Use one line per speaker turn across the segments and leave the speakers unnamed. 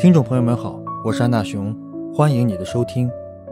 听众朋友们好，我是安大雄，欢迎你的收听。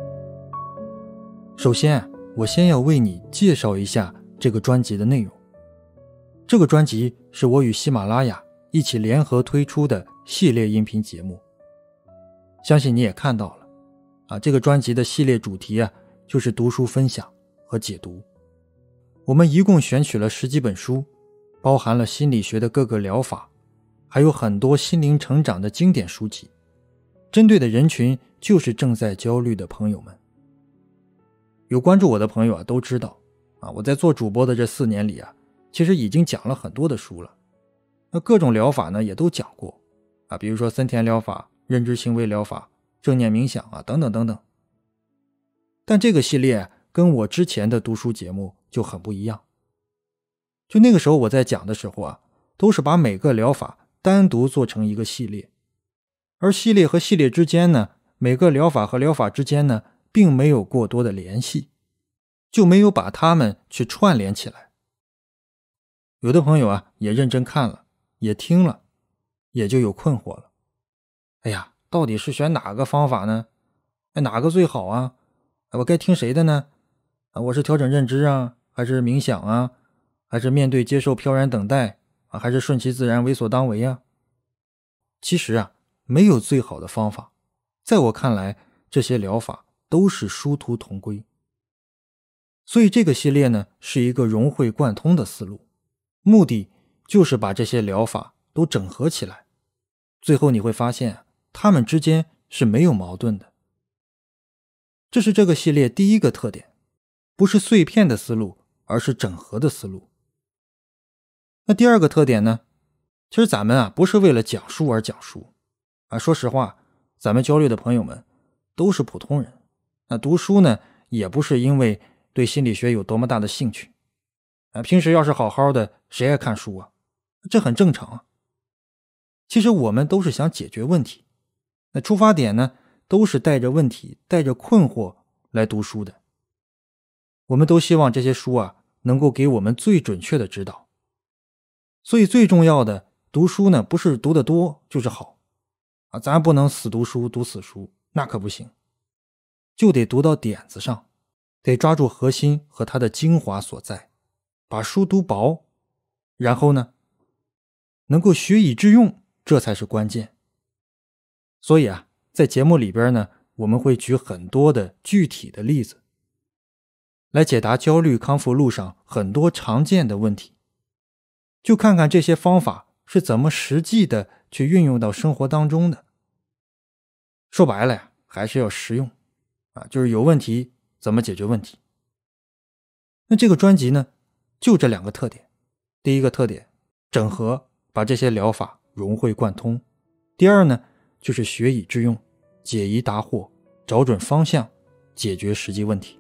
首先我先要为你介绍一下这个专辑的内容。这个专辑是我与喜马拉雅一起联合推出的系列音频节目。相信你也看到了这个专辑的系列主题就是读书分享和解读。我们一共选取了10几本书，包含了心理学的各个疗法，还有很多心灵成长的经典书籍，针对的人群就是正在焦虑的朋友们。有关注我的朋友都知道我在做主播的这4年里其实已经讲了很多的书了。那各种疗法呢也都讲过比如说森田疗法、认知行为疗法、正念冥想等等等等。但这个系列跟我之前的读书节目就很不一样。就那个时候我在讲的时候都是把每个疗法单独做成一个系列，而系列和系列之间呢，每个疗法和疗法之间呢并没有过多的联系，就没有把它们去串联起来。有的朋友也认真看了，也听了，也就有困惑了。哎呀，到底是选哪个方法呢？哪个最好啊？我该听谁的呢？我是调整认知还是冥想还是面对接受飘然等待还是顺其自然为所当为其实没有最好的方法，在我看来这些疗法都是殊途同归。所以这个系列呢是一个融会贯通的思路，目的就是把这些疗法都整合起来，最后你会发现它们之间是没有矛盾的。这是这个系列第一个特点，不是碎片的思路，而是整合的思路。那第二个特点呢，其实咱们不是为了讲书而讲书说实话，咱们焦虑的朋友们都是普通人，那读书呢也不是因为对心理学有多么大的兴趣平时要是好好的，谁爱看书这很正常其实我们都是想解决问题，那出发点呢都是带着问题、带着困惑来读书的。我们都希望这些书能够给我们最准确的指导。所以最重要的，读书呢不是读得多就是好咱不能死读书读死书，那可不行，就得读到点子上，得抓住核心和它的精华所在，把书读薄，然后呢能够学以致用，这才是关键。所以在节目里边呢，我们会举很多的具体的例子来解答焦虑康复路上很多常见的问题，就看看这些方法是怎么实际的去运用到生活当中的。说白了还是要实用就是有问题怎么解决问题。那这个专辑呢就这2个特点。第一个特点，整合，把这些疗法融会贯通。第二呢就是学以致用，解疑答惑，找准方向，解决实际问题。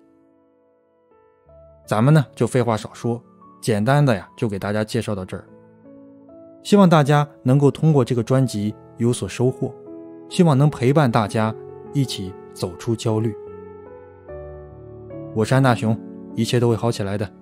咱们呢就废话少说，简单的就给大家介绍到这儿。希望大家能够通过这个专辑有所收获，希望能陪伴大家一起走出焦虑。我是安大雄，一切都会好起来的。